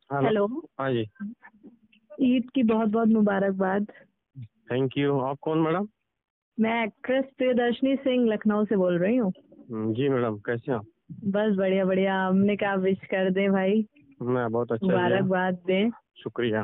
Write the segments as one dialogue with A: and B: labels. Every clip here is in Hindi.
A: हेलो।
B: हेलो।
A: हाँ जी।
B: ईद की बहुत बहुत मुबारकबाद।
A: Thank you. आप कौन मैडम?
B: मैं एक्ट्रेस प्रियदर्शनी सिंह लखनऊ से बोल रही हूँ।
A: जी मैडम, कैसे हैं आप?
B: बस बढ़िया बढ़िया, हमने कहा विश कर दें भाई,
A: मैं बहुत अच्छा किया।
B: मुबारकबाद दें।
A: शुक्रिया।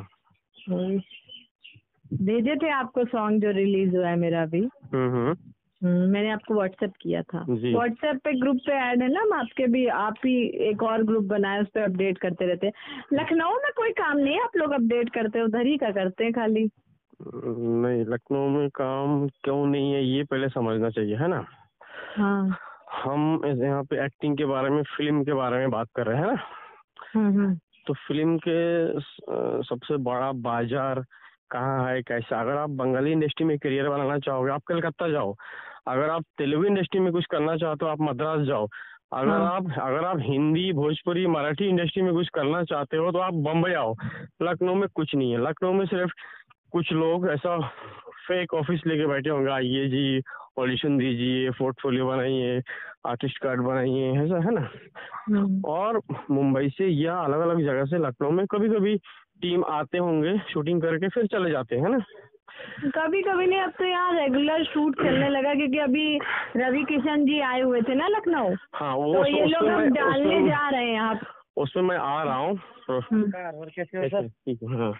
B: भेजे थे आपको सॉन्ग जो रिलीज हुआ है मेरा अभी।
A: हम्म।
B: मैंने आपको व्हाट्सएप किया था।
A: जी।
B: व्हाट्सएप पे ग्रुप पे ऐड है ना, हम आपके भी, आप ही एक और ग्रुप बनाए, उस पर अपडेट करते रहते हैं। लखनऊ में कोई काम नहीं है, आप लोग अपडेट करते हो, उधर ही का करते हैं खाली।
A: नहीं, लखनऊ में काम क्यों नहीं है ये पहले समझना चाहिए, है ना।
B: हाँ।
A: हम यहाँ पे एक्टिंग के बारे में, फिल्म के बारे में बात कर रहे हैं ना।
B: हम्म।
A: तो फिल्म के सबसे बड़ा बाजार कहाँ है, कैसा? अगर आप बंगाली इंडस्ट्री में करियर बनाना चाहोगे, आप कलकत्ता जाओ। अगर आप तेलुगु इंडस्ट्री में कुछ करना चाहते हो, आप मद्रास जाओ।
B: हाँ।
A: अगर आप हिंदी, भोजपुरी, मराठी इंडस्ट्री में कुछ करना चाहते हो तो आप बम्बई आओ। लखनऊ में कुछ नहीं है। लखनऊ में सिर्फ कुछ लोग ऐसा फेक ऑफिस लेके बैठे होंगे, आइए जी, ऑडिशन दीजिए, पोर्टफोलियो बनाइए, आर्टिस्ट कार्ड बनाइए, ऐसा है ना। और मुंबई से या अलग अलग जगह से लखनऊ में कभी कभी टीम आते होंगे, शूटिंग करके फिर चले जाते हैं ना।
B: कभी कभी नहीं, अब तो यहाँ रेगुलर शूट चलने लगा, क्योंकि अभी रवि किशन जी आए हुए थे ना लखनऊ।
A: हाँ, वो
B: तो ये लोग अब डालने जा रहे हैं यहाँ।
A: उसमें मैं आ रहा हूँ। ठीक है। हाँ,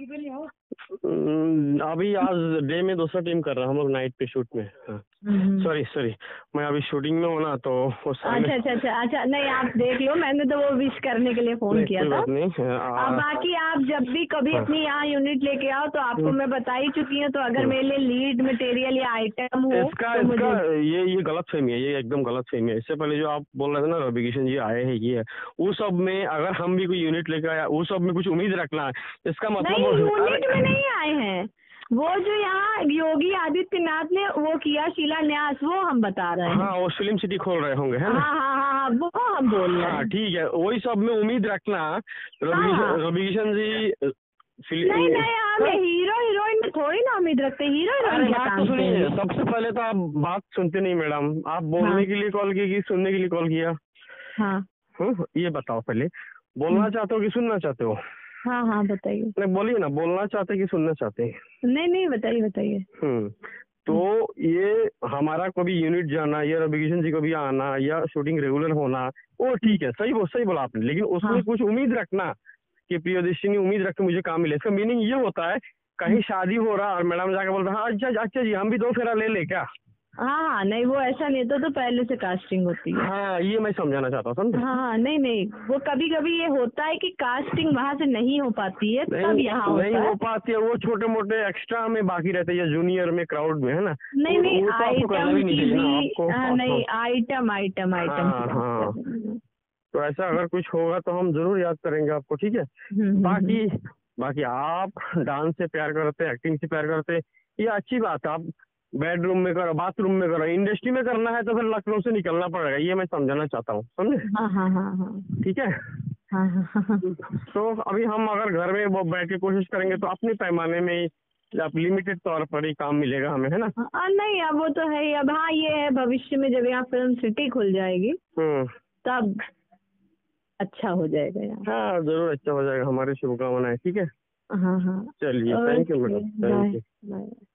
A: अभी आज डे में दूसरा टीम कर रहा हूँ, हम लोग नाइट पे शूट में। हाँ, सॉरी, मैं अभी शूटिंग में हूँ ना, तो
B: अच्छा, नहीं आप देख लो, मैंने तो वो विश करने के लिए फोन किया था। अब बाकी आप जब भी कभी अपनी यहाँ यूनिट लेके आओ तो आपको मैं बता ही चुकी हूँ, तो अगर मेरे लिए लीड मटेरियल या आइटम हो तो मुझे।
A: ये गलत फहमी है, ये एकदम गलत फहमी है। इससे पहले जो आप बोल रहे थे ना, रवि किशन जी आए हैं, ये है, वो सब में अगर हम भी कोई यूनिट लेकर आया, वो सब में कुछ उम्मीद रखना है, इसका मतलब
B: नहीं, यूनिट में नहीं आए हैं। वो जो यहाँ योगी आदित्यनाथ ने वो किया शिलान्यास, वो हम बता रहे हैं।
A: हाँ, वो फिल्म सिटी खोल रहे होंगे, है ना।
B: हाँ, वो हम बोल रहे हैं।
A: हाँ ठीक है, वही सब में उम्मीद रखना। रवि किशन जी
B: नहीं, हम हीरो हीरोइन में थोड़ी ना उम्मीद रखते, हीरो हीरोइन
A: बात तो सुनिए। सबसे पहले तो आप बात सुनते नहीं मैडम, आप बोलने के लिए कॉल की सुनने के लिए कॉल किया? हाँ, ये बताओ पहले, बोलना चाहते हो कि सुनना चाहते हो?
B: हाँ, बताइए।
A: नहीं, बोलिए ना, बोलना चाहते कि सुनना चाहते हैं?
B: नहीं, बताइए।
A: तो ये हमारा कभी यूनिट जाना या रवि किशन जी को भी आना या शूटिंग रेगुलर होना, वो ठीक है, सही बोला आपने, लेकिन उसमें कुछ उम्मीद रखना कि प्रियदर्शनी उम्मीद रख के मुझे काम मिले। इसका मीनिंग ये होता है, कहीं शादी हो रहा और मैडम जाके बोल रहा है, अच्छा जी, हम भी 2 फेरा ले क्या? हाँ,
B: नहीं वो ऐसा नहीं, तो पहले से कास्टिंग होती है।
A: हाँ, ये मैं समझाना चाहता हूँ, समझे?
B: हाँ, नहीं, वो कभी कभी ये होता है कि कास्टिंग वहाँ से नहीं हो पाती है, तब यहाँ
A: नहीं हो पाती है। वो छोटे मोटे एक्स्ट्रा में बाकी रहते हैं, या जूनियर में, क्राउड में, है ना।
B: नहीं, आइटम की भी नहीं, आइटम।
A: हाँ, तो ऐसा अगर कुछ होगा तो हम जरूर याद करेंगे आपको, ठीक है। बाकी आप डांस से प्यार करते, एक्टिंग से प्यार करते, ये अच्छी बात है। आप बेडरूम में करो, बाथरूम में करो, इंडस्ट्री में करना है तो फिर लखनऊ से निकलना पड़ेगा, ये मैं समझाना चाहता हूँ, समझे?
B: हाँ,
A: ठीक है। तो अभी हम अगर घर में वो बैठ के कोशिश करेंगे तो अपने पैमाने में आप लिमिटेड तौर पर ही काम मिलेगा हमें, है ना।
B: नहीं, अब वो तो है ही। अब हाँ, ये है भविष्य में जब यहाँ फिल्म सिटी खुल जाएगी तब अच्छा हो जाएगा यहाँ।
A: हाँ, जरूर अच्छा हो जाएगा, हमारी शुभकामनाएं, ठीक है।
B: हाँ,
A: चलिए, thank you madam, thank you.